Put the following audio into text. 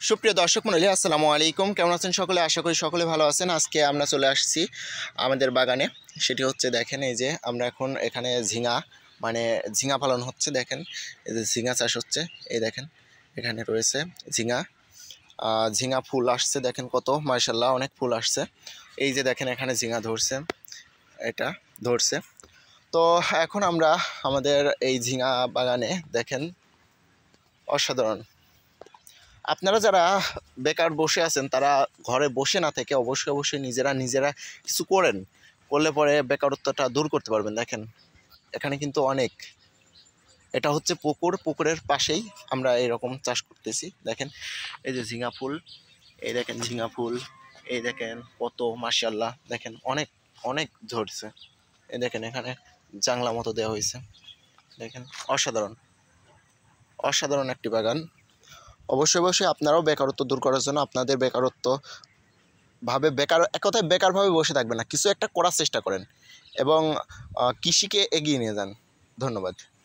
সুপ্রিয় দর্শক মণ্ডলী আসসালামু আলাইকুম। কেমন আছেন সকলে? আশা করি সকলে ভালো আছেন। আজকে আমরা চলে আসছি আমাদের বাগানে। সেটি হচ্ছে দেখেন, এই যে আমরা এখন এখানে ঝিঙা পালন হচ্ছে। দেখেন এই যে ঝিঙা চাষ হচ্ছে। এই দেখেন এখানে রয়েছে ঝিঙা। ঝিঙা ফুল আসছে, দেখেন কত মাশাআল্লাহ, অনেক ফুল আসছে। এই যে দেখেন এখানে ঝিঙা ধরছে, এটা ধরছে। তো এখন আমরা আমাদের এই ঝিঙা বাগানে দেখেন অসাধারণ। আপনারা যারা বেকার বসে আছেন তারা ঘরে বসে না থেকে অবশ্যই নিজেরা কিছু করলে পরে বেকারত্বটা দূর করতে পারবেন। দেখেন এখানে কিন্তু অনেক, এটা হচ্ছে পুকুরের পাশেই আমরা এরকম চাষ করতেছি। দেখেন এই যে ঝিঙা ফুল, এই দেখেন ঝিঙা ফুল, এই দেখেন কত মাশাআল্লাহ, দেখেন অনেক অনেক ধরছে। এই দেখেন এখানে জাংলা মতো দেওয়া হয়েছে। দেখেন অসাধারণ অসাধারণ একটি বাগান। অবশ্যই আপনারাও বেকারত্ব দূর করার জন্য আপনাদের এক কথায় বেকারভাবে বসে থাকবেন না, কিছু একটা করার চেষ্টা করেন এবং কৃষিকে এগিয়ে নিয়ে যান। ধন্যবাদ।